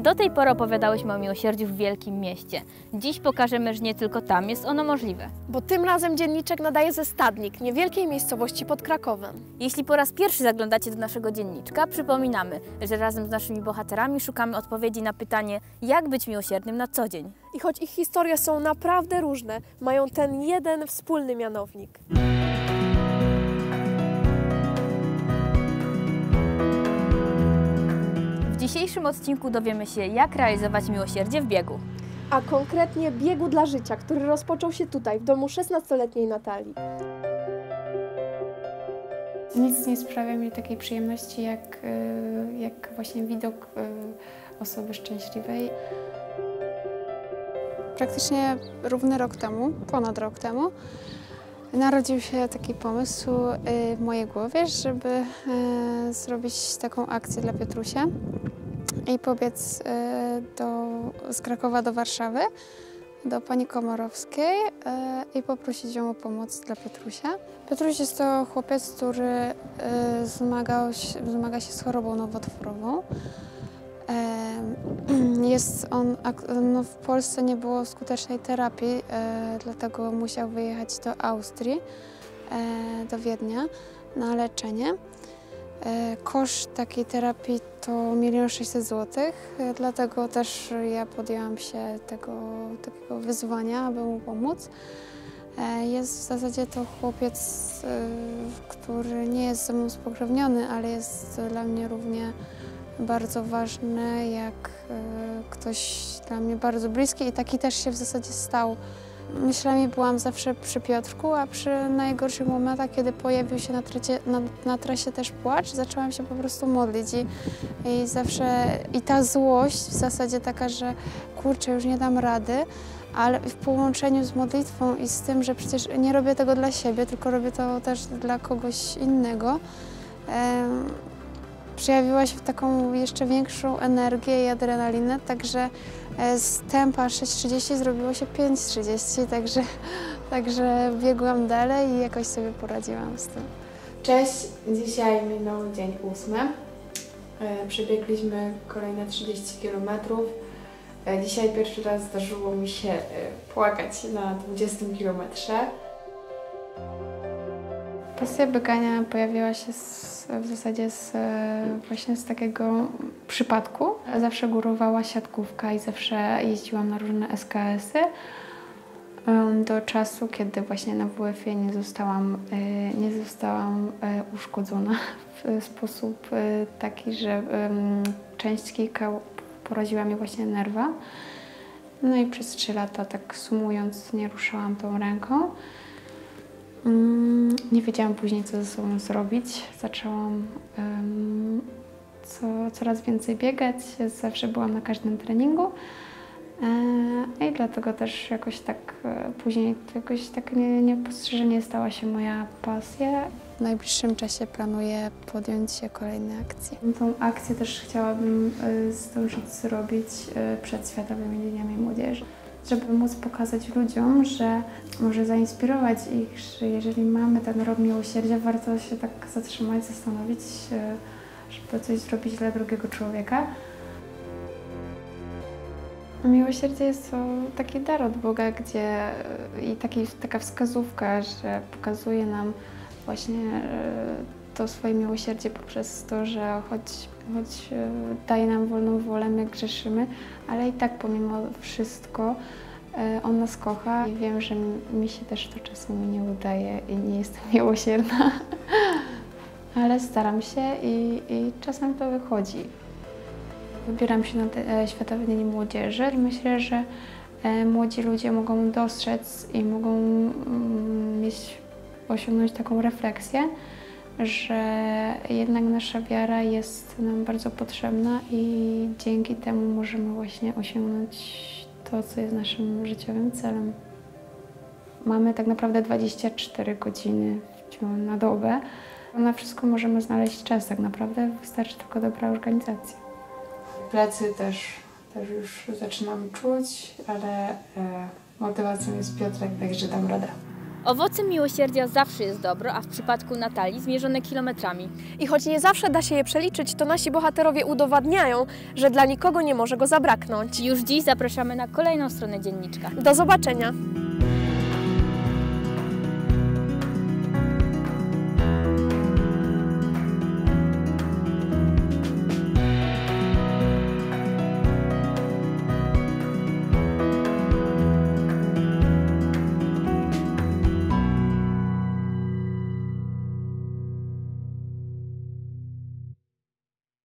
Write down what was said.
Do tej pory opowiadałyśmy o miłosierdziu w wielkim mieście. Dziś pokażemy, że nie tylko tam jest ono możliwe. Bo tym razem dzienniczek nadaje ze Stadnik, niewielkiej miejscowości pod Krakowem. Jeśli po raz pierwszy zaglądacie do naszego dzienniczka, przypominamy, że razem z naszymi bohaterami szukamy odpowiedzi na pytanie, jak być miłosiernym na co dzień. I choć ich historie są naprawdę różne, mają ten jeden wspólny mianownik. W dzisiejszym odcinku dowiemy się, jak realizować miłosierdzie w biegu. A konkretnie biegu dla życia, który rozpoczął się tutaj, w domu 16-letniej Natalii. Nic nie sprawia mi takiej przyjemności, jak właśnie widok osoby szczęśliwej. Praktycznie równy rok temu, ponad rok temu, narodził się taki pomysł w mojej głowie, żeby zrobić taką akcję dla Piotrusia i pobiec z Krakowa do Warszawy, do pani Komorowskiej i poprosić ją o pomoc dla Piotrusia. Piotruś jest to chłopiec, który zmaga się z chorobą nowotworową. W Polsce nie było skutecznej terapii, dlatego musiał wyjechać do Austrii, do Wiednia na leczenie. Koszt takiej terapii to 1 600 000 zł, dlatego też ja podjęłam się takiego wyzwania, aby mu pomóc. Jest w zasadzie to chłopiec, który nie jest ze mną spokrewniony, ale jest dla mnie równie bardzo ważny, jak ktoś dla mnie bardzo bliski i taki też się w zasadzie stał. Myślami byłam zawsze przy Piotrku, a przy najgorszych momentach, kiedy pojawił się na trasie też płacz, zaczęłam się po prostu modlić i ta złość w zasadzie taka, że kurczę, już nie dam rady, ale w połączeniu z modlitwą i z tym, że przecież nie robię tego dla siebie, tylko robię to też dla kogoś innego, przejawiła się w taką jeszcze większą energię i adrenalinę, także z tempa 6:30 zrobiło się 5:30, także biegłam dalej i jakoś sobie poradziłam z tym. Cześć, dzisiaj minął dzień 8. Przebiegliśmy kolejne 30 km. Dzisiaj pierwszy raz zdarzyło mi się płakać na 20 kilometrze. Pasja biegania pojawiła się w zasadzie właśnie z takiego przypadku. Zawsze górowała siatkówka i zawsze jeździłam na różne SKS-y do czasu, kiedy właśnie na WF-ie nie zostałam uszkodzona w sposób taki, że część kika poraziła mi właśnie nerwa. No i przez 3 lata, tak sumując, nie ruszałam tą ręką. Nie wiedziałam później, co ze sobą zrobić. Zaczęłam coraz więcej biegać, zawsze byłam na każdym treningu i dlatego też jakoś tak później niepostrzeżenie stała się moja pasja. W najbliższym czasie planuję podjąć się kolejnej akcji. Tą akcję też chciałabym zdążyć zrobić przed Światowymi Dniami Młodzieży, żeby móc pokazać ludziom, że może zainspirować ich, że jeżeli mamy ten rok miłosierdzia, warto się tak zatrzymać, zastanowić, żeby coś zrobić dla drugiego człowieka. Miłosierdzie jest to taki dar od Boga, taka wskazówka, że pokazuje nam właśnie to swoje miłosierdzie poprzez to, że choć daje nam wolną wolę, my grzeszymy, ale i tak pomimo wszystko On nas kocha i wiem, że mi się też to czasami nie udaje i nie jestem miłosierna, ale staram się i czasem to wychodzi. Wybieram się na Światowe Dni Młodzieży i myślę, że młodzi ludzie mogą dostrzec i mogą osiągnąć taką refleksję, że jednak nasza wiara jest nam bardzo potrzebna i dzięki temu możemy właśnie osiągnąć to, co jest naszym życiowym celem. Mamy tak naprawdę 24 godziny na dobę. Na wszystko możemy znaleźć czas tak naprawdę, wystarczy tylko dobra organizacja. Plecy też już zaczynam czuć, ale motywacją jest Piotrek, także dam radę. Owocem miłosierdzia zawsze jest dobro, a w przypadku Natalii zmierzone kilometrami. I choć nie zawsze da się je przeliczyć, to nasi bohaterowie udowadniają, że dla nikogo nie może go zabraknąć. Już dziś zapraszamy na kolejną stronę dzienniczka. Do zobaczenia!